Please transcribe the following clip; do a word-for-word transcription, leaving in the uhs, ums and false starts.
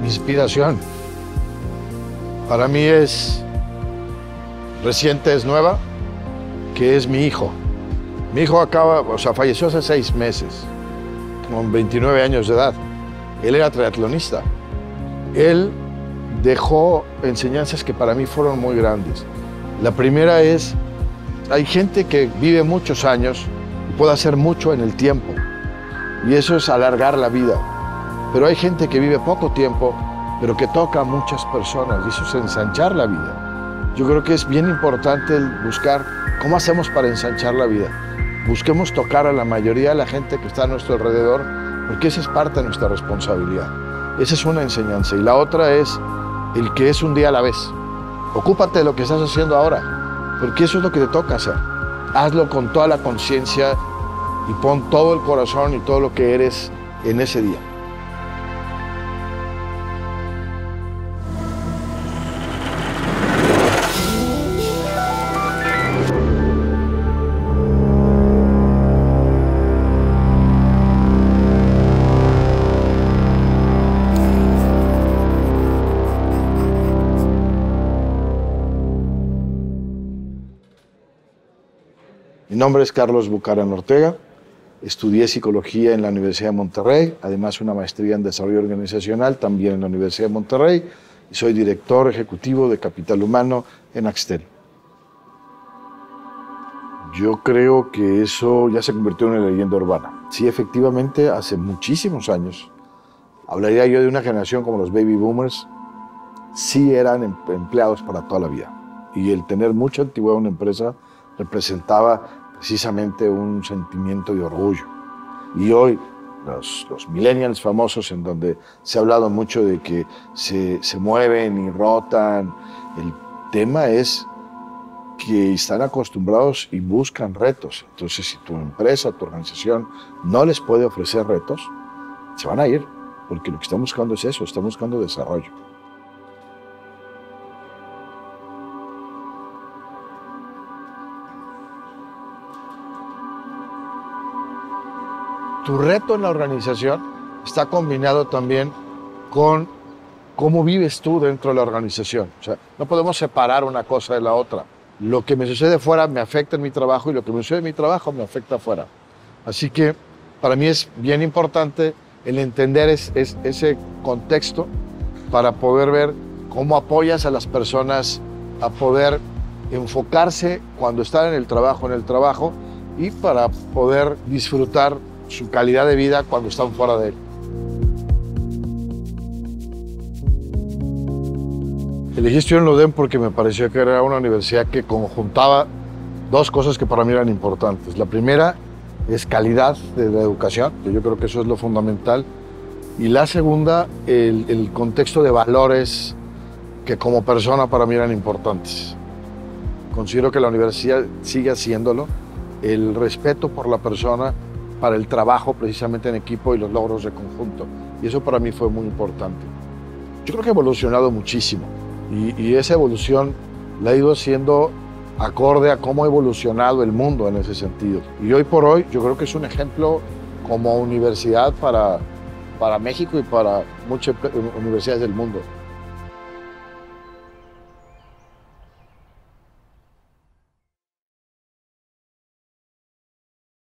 inspiración. Para mí es reciente, es nueva, que es mi hijo. Mi hijo acaba, o sea, falleció hace seis meses, con veintinueve años de edad. Él era triatlonista. Él dejó enseñanzas que para mí fueron muy grandes. La primera es, hay gente que vive muchos años y puede hacer mucho en el tiempo, y eso es alargar la vida. Pero hay gente que vive poco tiempo, pero que toca a muchas personas, y eso es ensanchar la vida. Yo creo que es bien importante el buscar cómo hacemos para ensanchar la vida. Busquemos tocar a la mayoría de la gente que está a nuestro alrededor, porque esa es parte de nuestra responsabilidad. Esa es una enseñanza. Y la otra es el que es un día a la vez. Ocúpate de lo que estás haciendo ahora, porque eso es lo que te toca hacer. Hazlo con toda la conciencia y pon todo el corazón y todo lo que eres en ese día. Mi nombre es Carlos Bucaram Ortega, estudié psicología en la Universidad de Monterrey, además una maestría en desarrollo organizacional también en la Universidad de Monterrey, y soy director ejecutivo de Capital Humano en Axtel. Yo creo que eso ya se convirtió en una leyenda urbana. Sí, efectivamente, hace muchísimos años, hablaría yo de una generación como los baby boomers, sí eran empleados para toda la vida. Y el tener mucha antigüedad en una empresa representaba precisamente un sentimiento de orgullo. Y hoy, los, los millennials famosos, en donde se ha hablado mucho de que se, se mueven y rotan, el tema es que están acostumbrados y buscan retos. Entonces, si tu empresa, tu organización no les puede ofrecer retos, se van a ir, porque lo que están buscando es eso, están buscando desarrollo. Tu reto en la organización está combinado también con cómo vives tú dentro de la organización. O sea, no podemos separar una cosa de la otra. Lo que me sucede fuera me afecta en mi trabajo y lo que me sucede en mi trabajo me afecta afuera. Así que para mí es bien importante el entender es, es, ese contexto para poder ver cómo apoyas a las personas a poder enfocarse cuando están en el trabajo, en el trabajo, y para poder disfrutar su calidad de vida cuando están fuera de él. Elegí estudiar en la U D E M porque me pareció que era una universidad que conjuntaba dos cosas que para mí eran importantes. La primera es calidad de la educación, que yo creo que eso es lo fundamental. Y la segunda, el, el contexto de valores que como persona para mí eran importantes. Considero que la universidad sigue haciéndolo. El respeto por la persona, para el trabajo precisamente en equipo y los logros de conjunto. Y eso para mí fue muy importante. Yo creo que ha evolucionado muchísimo y, y esa evolución la ha ido haciendo acorde a cómo ha evolucionado el mundo en ese sentido. Y hoy por hoy yo creo que es un ejemplo como universidad para, para México y para muchas universidades del mundo.